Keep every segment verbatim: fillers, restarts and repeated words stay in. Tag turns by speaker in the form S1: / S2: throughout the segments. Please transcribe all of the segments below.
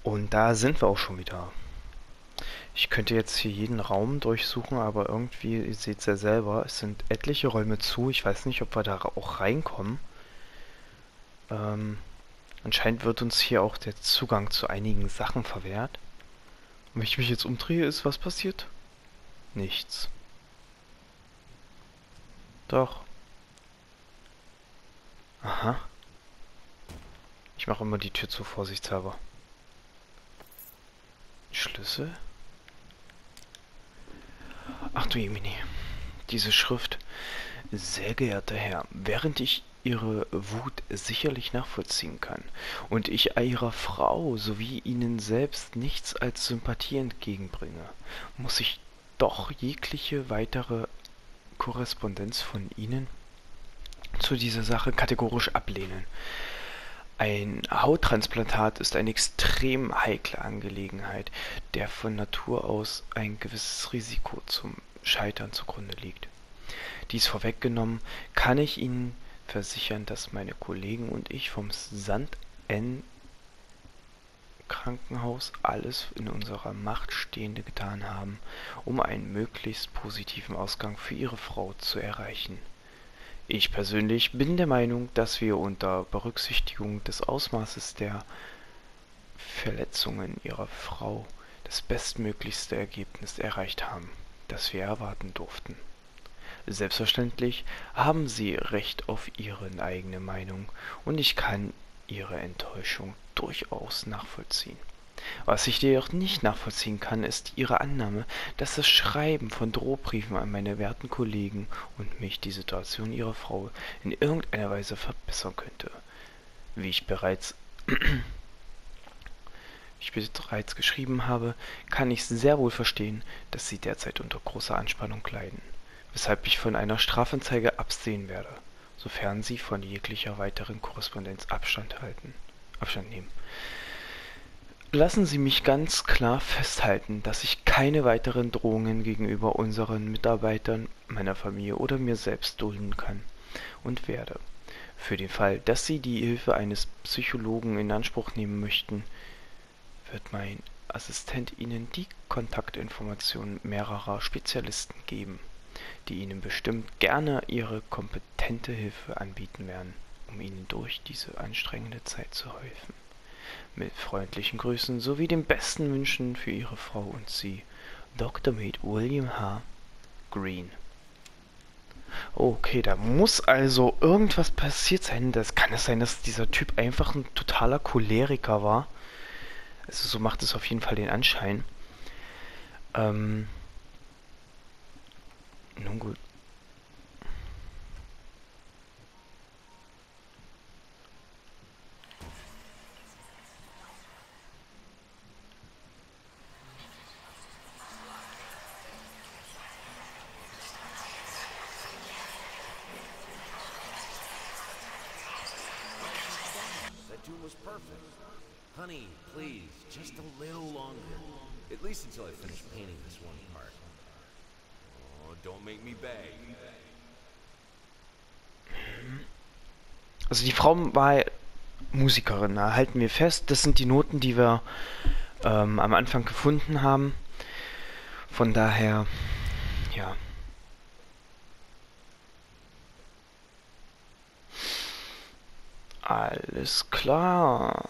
S1: Und da sind wir auch schon wieder. Ich könnte jetzt hier jeden Raum durchsuchen, aber irgendwie, ihr seht es ja selber, es sind etliche Räume zu. Ich weiß nicht, ob wir da auch reinkommen. Ähm, anscheinend wird uns hier auch der Zugang zu einigen Sachen verwehrt. Und wenn ich mich jetzt umdrehe, ist was passiert? Nichts. Doch. Aha. Ich mache immer die Tür zu, vorsichtshalber. Schlüssel? Ach du Jemini. Diese Schrift. Sehr geehrter Herr, während ich Ihre Wut sicherlich nachvollziehen kann und ich Ihrer Frau sowie Ihnen selbst nichts als Sympathie entgegenbringe, muss ich doch jegliche weitere Korrespondenz von Ihnen zu dieser Sache kategorisch ablehnen. Ein Hauttransplantat ist eine extrem heikle Angelegenheit, der von Natur aus ein gewisses Risiko zum Scheitern zugrunde liegt. Dies vorweggenommen, kann ich Ihnen versichern, dass meine Kollegen und ich vom St. N. Krankenhaus alles in unserer Macht Stehende getan haben, um einen möglichst positiven Ausgang für Ihre Frau zu erreichen. Ich persönlich bin der Meinung, dass wir unter Berücksichtigung des Ausmaßes der Verletzungen Ihrer Frau das bestmöglichste Ergebnis erreicht haben, das wir erwarten durften. Selbstverständlich haben Sie Recht auf Ihre eigene Meinung und ich kann Ihre Enttäuschung durchaus nachvollziehen. Was ich jedoch nicht nachvollziehen kann, ist Ihre Annahme, dass das Schreiben von Drohbriefen an meine werten Kollegen und mich die Situation Ihrer Frau in irgendeiner Weise verbessern könnte. Wie ich bereits ich bereits geschrieben habe, kann ich sehr wohl verstehen, dass Sie derzeit unter großer Anspannung leiden, weshalb ich von einer Strafanzeige absehen werde, sofern Sie von jeglicher weiteren Korrespondenz Abstand halten, Abstand nehmen. Lassen Sie mich ganz klar festhalten, dass ich keine weiteren Drohungen gegenüber unseren Mitarbeitern, meiner Familie oder mir selbst dulden kann und werde. Für den Fall, dass Sie die Hilfe eines Psychologen in Anspruch nehmen möchten, wird mein Assistent Ihnen die Kontaktinformationen mehrerer Spezialisten geben, die Ihnen bestimmt gerne ihre kompetente Hilfe anbieten werden, um Ihnen durch diese anstrengende Zeit zu helfen. Mit freundlichen Grüßen sowie den besten Wünschen für Ihre Frau und Sie, Doktor Med William H. Green. Okay, da muss also irgendwas passiert sein. Das kann es sein, dass dieser Typ einfach ein totaler Choleriker war. Also so macht es auf jeden Fall den Anschein. Ähm, nun gut.
S2: That tune was perfect. Honey, please, just a little longer. At least until I finish painting this one part. Oh, don't make me beg.
S1: Also die Frau war Musikerin, da halten wir fest. Das sind die Noten, die wir ähm, am Anfang gefunden haben. Von daher, ja. Alles klar.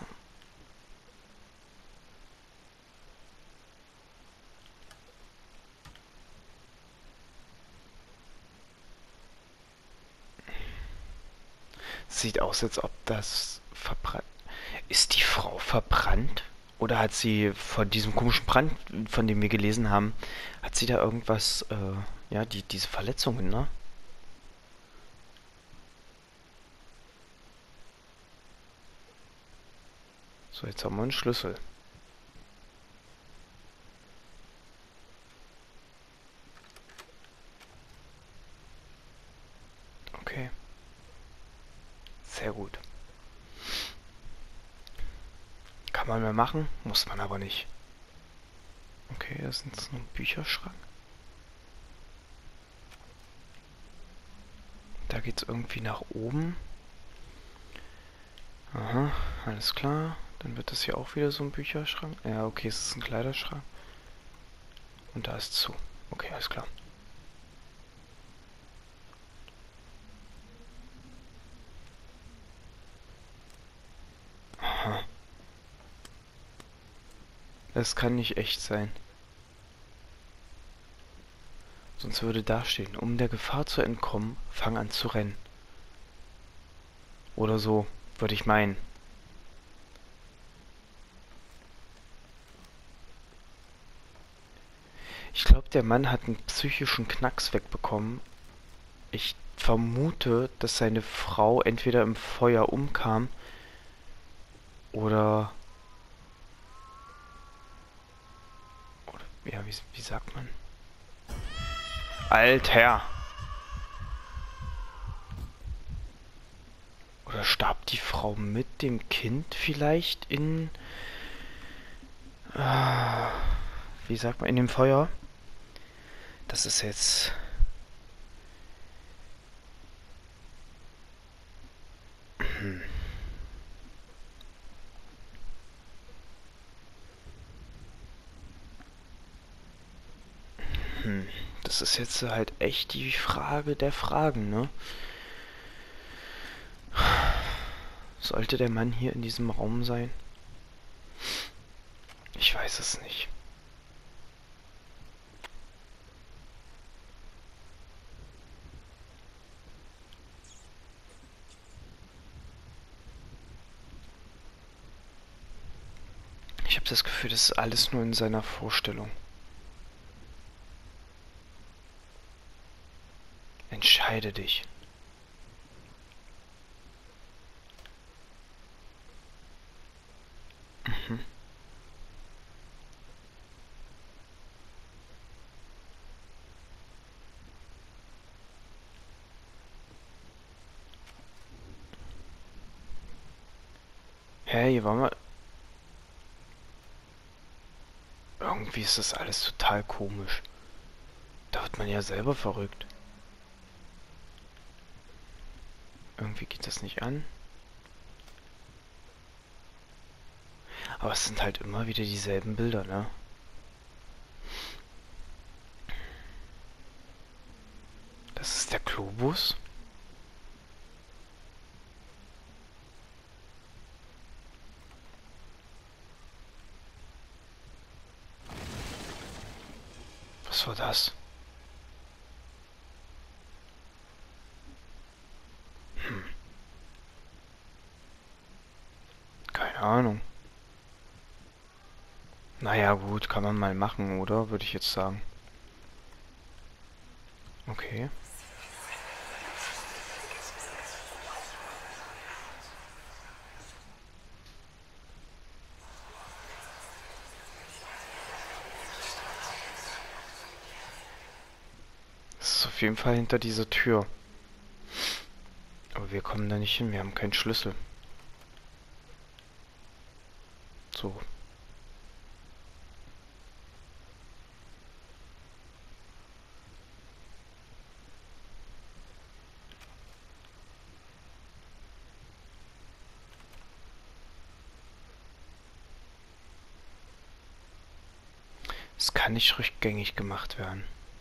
S1: Sieht aus, als ob das verbrannt. Ist die Frau verbrannt? Oder hat sie von diesem komischen Brand, von dem wir gelesen haben, hat sie da irgendwas, äh, ja, die, diese Verletzungen, ne? So, jetzt haben wir einen Schlüssel. Okay. Sehr gut. Kann man mehr machen, muss man aber nicht. Okay, das ist jetzt nur ein Bücherschrank. Da geht's irgendwie nach oben. Aha, alles klar. Dann wird das hier auch wieder so ein Bücherschrank. Ja, okay, es ist ein Kleiderschrank. Und da ist zu. Okay, alles klar. Aha. Das kann nicht echt sein. Sonst würde da stehen, um der Gefahr zu entkommen, fang an zu rennen. Oder so, würde ich meinen. Ich glaube, der Mann hat einen psychischen Knacks wegbekommen. Ich vermute, dass seine Frau entweder im Feuer umkam oder... oder ja, wie, wie sagt man? Alter! Oder starb die Frau mit dem Kind vielleicht in... Äh, wie sagt man? In dem Feuer? Das ist jetzt... Hm. Hm. Das ist jetzt halt echt die Frage der Fragen, ne? Sollte der Mann hier in diesem Raum sein? Ich weiß es nicht. Ich habe das Gefühl, das ist alles nur in seiner Vorstellung. Entscheide dich. Mhm. Hä, hier war mal... Irgendwie ist das alles total komisch. Da wird man ja selber verrückt. Irgendwie geht das nicht an. Aber es sind halt immer wieder dieselben Bilder, ne? Das ist der Globus. Was war das? Hm. Keine Ahnung. Naja, gut, kann man mal machen, oder? Würde ich jetzt sagen. Okay. Das ist auf jeden Fall hinter dieser Tür. Aber wir kommen da nicht hin, wir haben keinen Schlüssel. So. Es kann nicht rückgängig gemacht werden.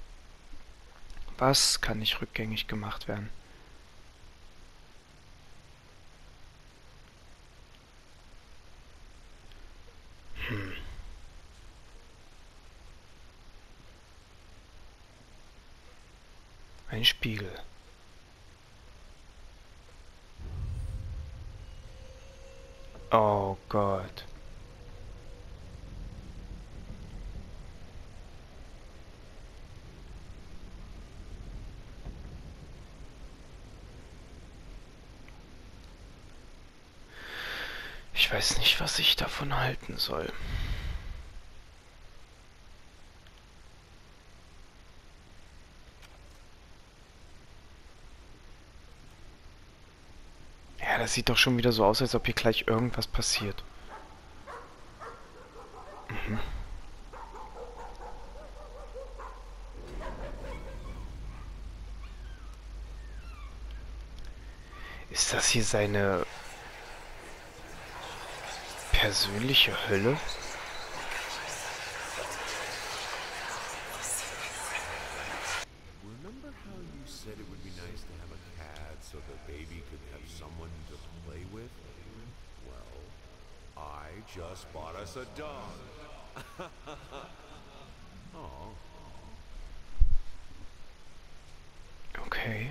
S1: Was kann nicht rückgängig gemacht werden? Hm. Ein Spiegel. Oh Gott. Ich weiß nicht, was ich davon halten soll. Ja, das sieht doch schon wieder so aus, als ob hier gleich irgendwas passiert. Mhm. Ist das hier seine persönliche Hölle?
S2: Remember how you said it would be nice to have a cat so the baby could have someone to play with? Well, I just bought us a dog. Oh.
S1: Okay.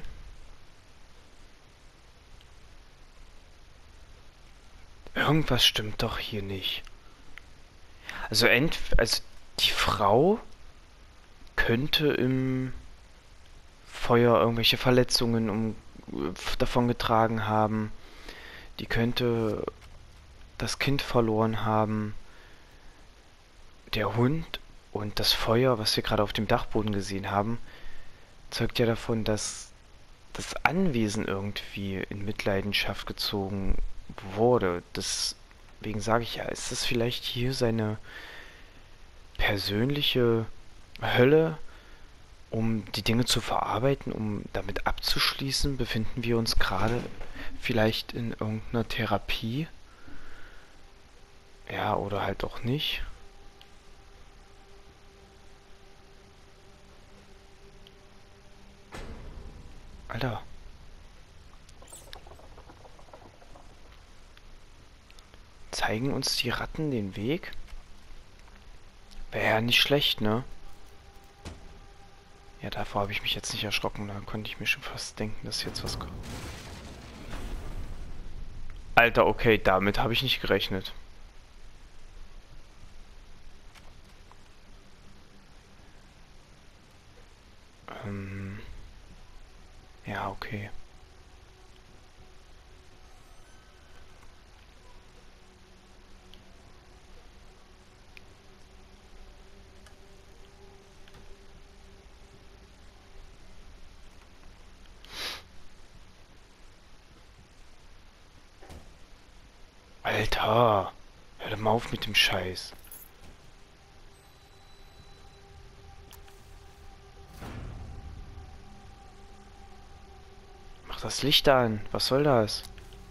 S1: Irgendwas stimmt doch hier nicht. Also, ent also die Frau könnte im Feuer irgendwelche Verletzungen um, davongetragen haben. Die könnte das Kind verloren haben. Der Hund und das Feuer, was wir gerade auf dem Dachboden gesehen haben, zeugt ja davon, dass das Anwesen irgendwie in Mitleidenschaft gezogen wurde. Deswegen sage ich ja, ist das vielleicht hier seine persönliche Hölle, um die Dinge zu verarbeiten, um damit abzuschließen? Befinden wir uns gerade vielleicht in irgendeiner Therapie? Ja, oder halt auch nicht. Alter. Zeigen uns die Ratten den Weg? Wäre ja nicht schlecht, ne? Ja, davor habe ich mich jetzt nicht erschrocken. Da konnte ich mir schon fast denken, dass jetzt was kommt. Alter, okay, damit habe ich nicht gerechnet. Ähm... Ja, okay. Alter, hör doch mal auf mit dem Scheiß. Mach das Licht an. Was soll das?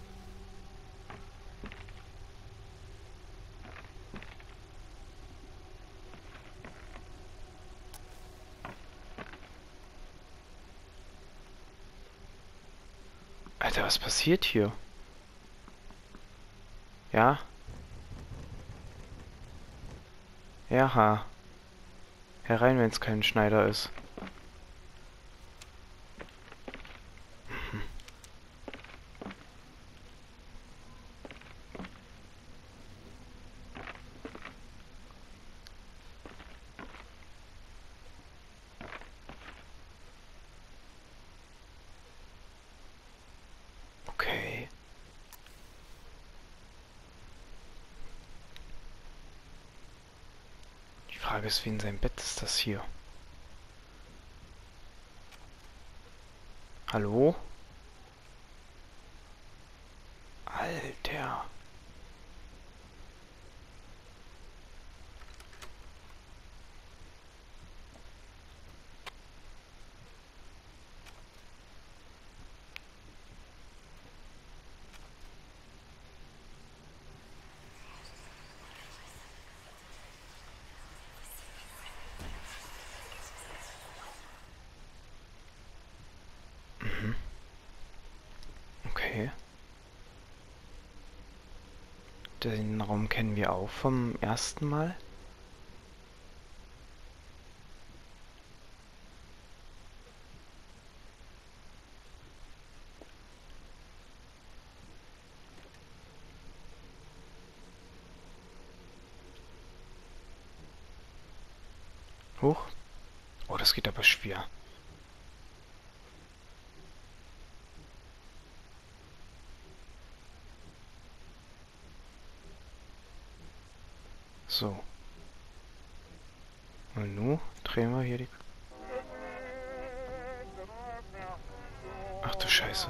S1: Alter, was passiert hier? Ja? Ja, ha. Herein, wenn es kein Schneider ist. Okay. Die Frage ist, wie in seinem Bett ist das hier? Hallo? Alter. Mhm. Okay. Den Raum kennen wir auch vom ersten Mal. Hoch. Oh, das geht aber schwer. So. Und nun drehen wir hier die... Ach du Scheiße.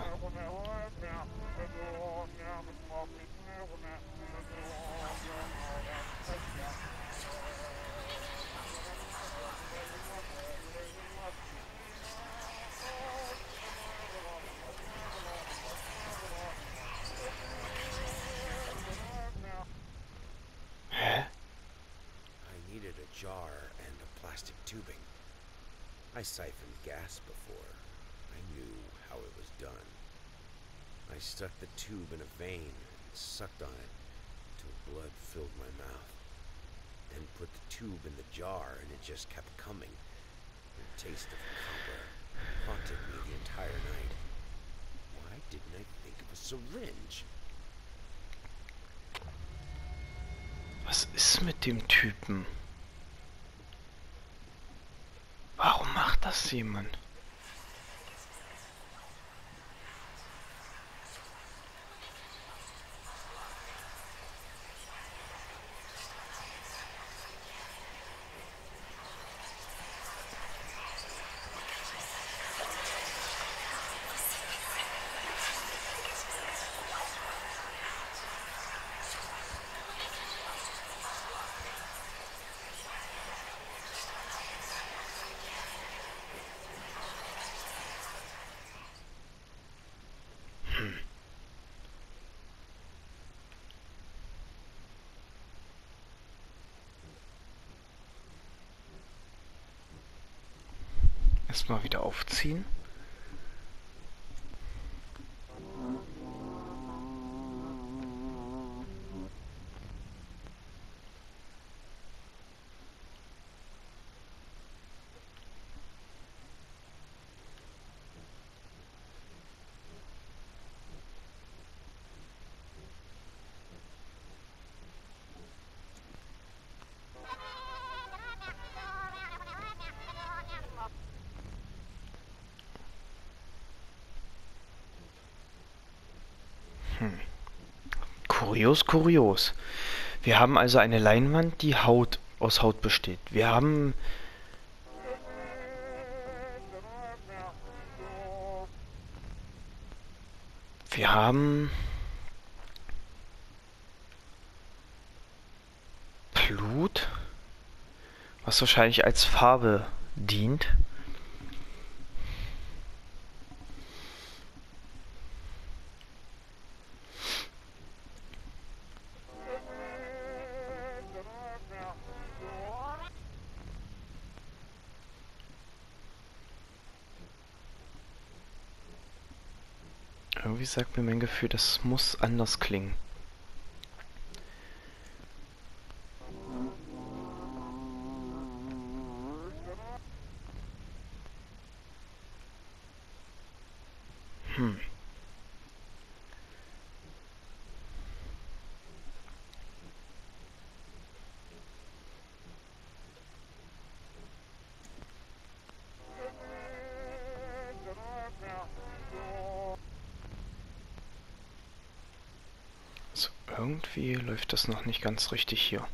S2: jar and a plastic tubing. I siphoned gas before. I knew how it was done. I stuck the tube in a vein and sucked on it till blood filled my mouth. Then put the tube in the jar and it just kept coming. The taste of copper haunted me the entire night. Why didn't I think of a syringe?
S1: Was ist mit dem Typen? Warum macht das jemand? Erstmal wieder aufziehen. Hm. Kurios, kurios. Wir haben also eine Leinwand, die Haut aus Haut besteht. Wir haben... Wir haben... Blut, was wahrscheinlich als Farbe dient. Irgendwie sagt mir mein Gefühl, das muss anders klingen. Hm. So, irgendwie läuft das noch nicht ganz richtig hier.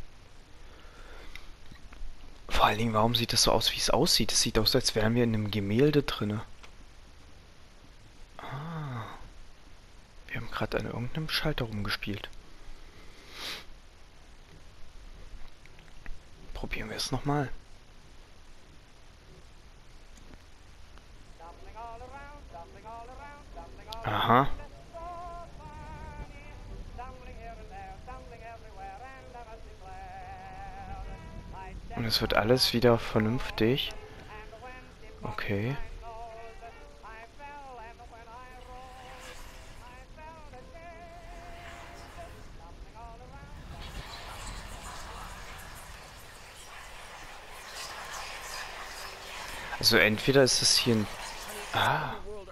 S1: Vor allen Dingen, warum sieht das so aus, wie es aussieht? Es sieht aus, als wären wir in einem Gemälde drinne. Ah. Wir haben gerade an irgendeinem Schalter rumgespielt. Probieren wir es nochmal. Aha. Und es wird alles wieder vernünftig. Okay. Also entweder ist es hier ein... Ah.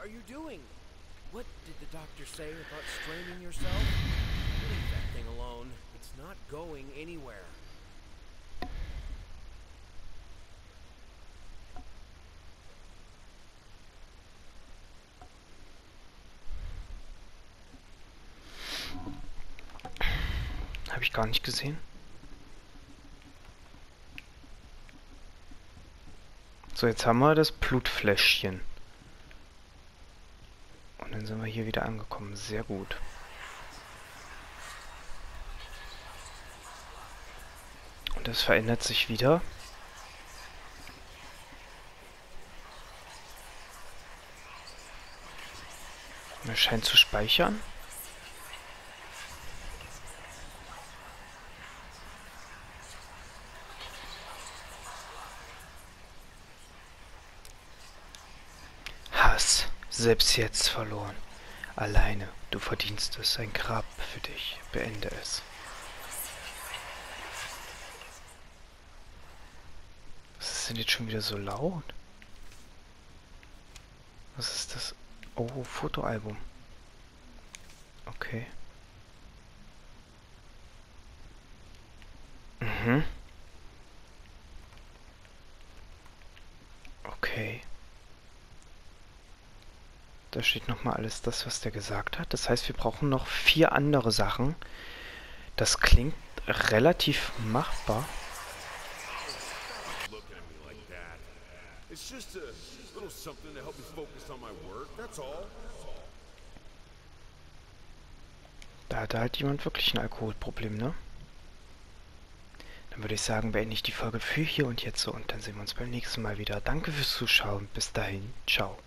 S1: Habe ich gar nicht gesehen. So, jetzt haben wir das Blutfläschchen. Und dann sind wir hier wieder angekommen. Sehr gut. Und das verändert sich wieder. Und es scheint zu speichern. Selbst jetzt verloren. Alleine. Du verdienst es. Ein Grab für dich. Beende es. Was ist denn jetzt schon wieder so laut? Was ist das? Oh, Fotoalbum. Okay. Mhm. Okay. Da steht nochmal alles das, was der gesagt hat. Das heißt, wir brauchen noch vier andere Sachen. Das klingt relativ machbar. Da hatte halt jemand wirklich ein Alkoholproblem, ne? Dann würde ich sagen, beende ich die Folge für hier und jetzt so und dann sehen wir uns beim nächsten Mal wieder. Danke fürs Zuschauen. Bis dahin. Ciao.